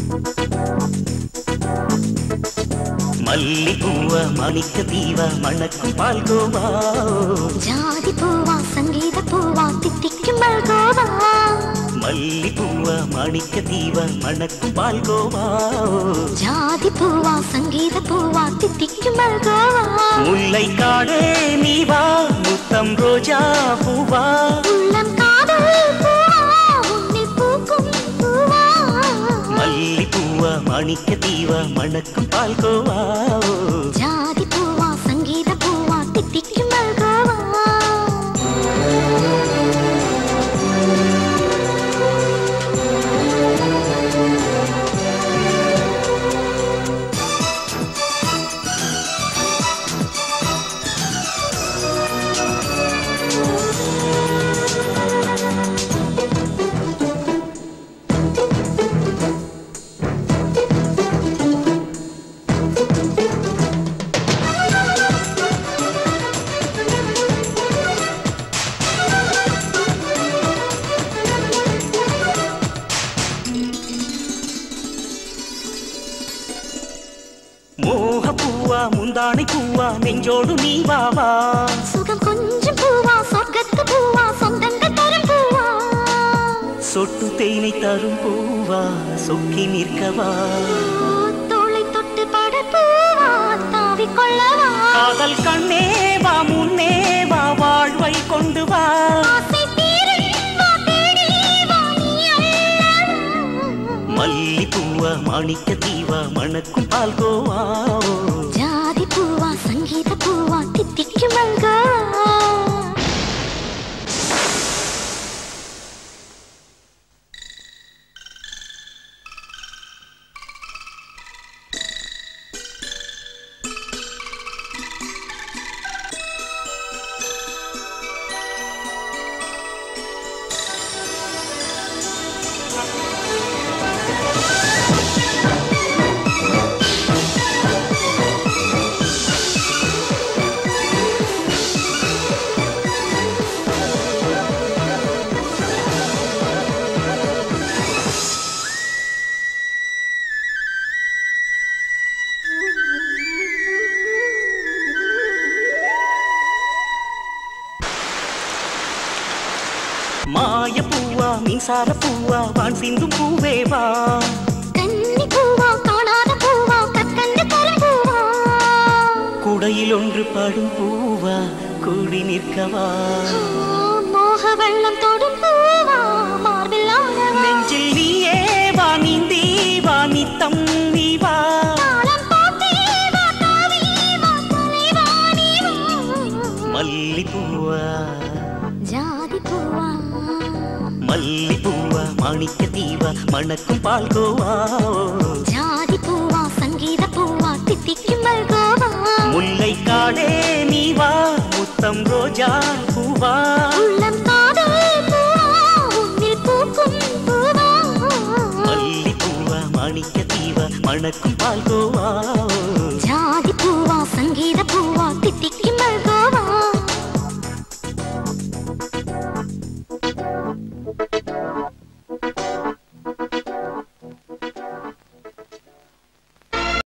மல்லி பூவா மாணிக்க தீவா மணக்கும் பால்கோவா ஜாதி பூவா சங்கீத பூவா தித்திக்கும் மல்கோவா மல்லி பூவா மாணிக்க தீவா மணக்கும் பால்கோவா ஜாதி பூவா சங்கீத பூவா தித்திக்கும் மல்கோவா முல்லை காடே நீவா முத்தம் ரோஜா பூவா உள்ளம் காதல் பூவா உன்னில் பூக்கும் பூவா மல்லி பூவா மாணிக்க தீவா மணக்கும் பால்கோவா ஜாதி பூவா சங்கீத பூவா தித்திக்கும் மல்கோவா மோக பூவா முந்தானை பூவா நெஞ்சோடு நீ வாவா சுகம் கொஞ்சம் பூவா சொர்க்கத்து பூவா சொந்தங்கள் தரும் பூவா சொட்டு தேனை தரும் பூவா சொக்கி நிற்கவா தோளை தொட்டு பட பூவா தாவி கொள்ளவா காதல் கண்ணே வா முன்னே வா வாழ்வை கொண்டு வா ஆசை தீரும் வா தேடி வா நீ அல்லவா மல்லி பூவா மாணிக்க தீவா மணக்கும் பால்கோவா ஜாதி பூவா சங்கீத பூவா தித்திக்கும் மல்கோவா மாய பூவா மின்சார பூவா வான் சிந்தும் பூவேவா கன்னி பூவா காணாத பூவா கற்கண்டு தரும் பூவா குடையில் ஒன்று படும் பூவா கூடி நிற்கவா மோக வெள்ளம் தொடும் பூவா மார்பில் ஆடவா நெஞ்சில் நீயே வா நீந்தி வா நித்தம் நீ வா தாளம் போட்டே வா தாவி வா தலைவா நீ வா மல்லி பூவா ஜாதி பூவா மல்லி பூவா மாணிக்க தீவா மணக்கும் பால்கோவா ஜாதி பூவா சங்கீத பூவா தித்திக்கும் மல்கோவா முல்லை காடே நீ வா முத்தம் ரோஜா பூவா உள்ளம் காதல் பூவா உன்னில் பூக்கும் பூவா மல்லி பூவா மாணிக்க தீவா மணக்கும் பால்கோவா ஜாதி பூவா